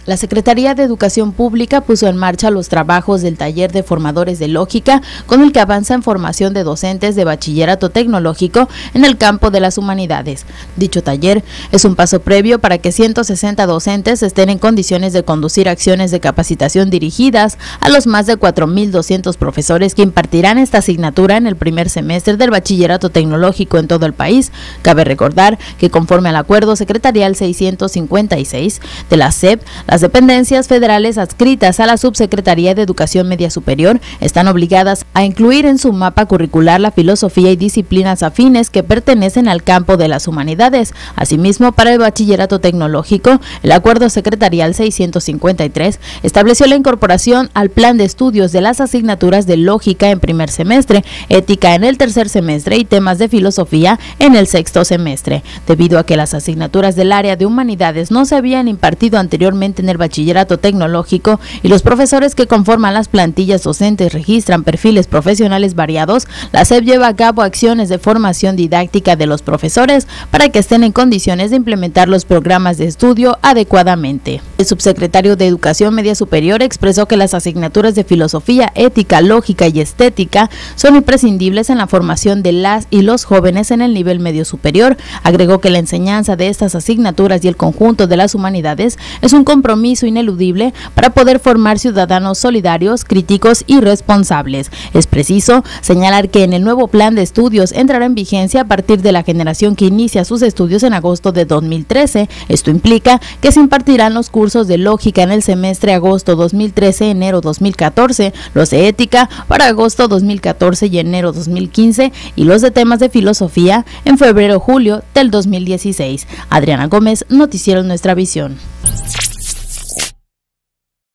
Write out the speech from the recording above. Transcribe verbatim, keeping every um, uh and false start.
La Secretaría de Educación Pública puso en marcha los trabajos del taller de formadores de lógica, con el que avanza en formación de docentes de bachillerato tecnológico en el campo de las humanidades. Dicho taller es un paso previo para que ciento sesenta docentes estén en condiciones de conducir acciones de capacitación dirigidas a los más de cuatro mil doscientos profesores que impartirán esta asignatura en el primer semestre del bachillerato tecnológico en todo el país. Cabe recordar que conforme al acuerdo secretarial seiscientos cincuenta y seis de la S E P, las dependencias federales adscritas a la Subsecretaría de Educación Media Superior están obligadas a incluir en su mapa curricular la filosofía y disciplinas afines que pertenecen al campo de las humanidades. Asimismo, para el bachillerato tecnológico, el acuerdo secretarial seiscientos cincuenta y tres estableció la incorporación al plan de estudios de las asignaturas de lógica en primer semestre, ética en el tercer semestre y temas de filosofía en el sexto semestre. Debido a que las asignaturas del área de humanidades no se habían impartido anteriormente en el bachillerato tecnológico y los profesores que conforman las plantillas docentes registran perfiles profesionales variados, la S E P lleva a cabo acciones de formación didáctica de los profesores para que estén en condiciones de implementar los programas de estudio adecuadamente. El subsecretario de Educación Media Superior expresó que las asignaturas de filosofía, ética, lógica y estética son imprescindibles en la formación de las y los jóvenes en el nivel medio superior. Agregó que la enseñanza de estas asignaturas y el conjunto de las humanidades es un compromiso ineludible para poder formar ciudadanos solidarios, críticos y responsables. Es preciso señalar que en el nuevo plan de estudios entrará en vigencia a partir de la generación que inicia sus estudios en agosto de dos mil trece. Esto implica que se impartirán los cursos de lógica en el semestre agosto dos mil trece, enero dos mil catorce, los de ética para agosto dos mil catorce y enero dos mil quince y los de temas de filosofía en febrero-julio del dos mil dieciséis. Adriana Gómez, Noticiero Nuestra Visión.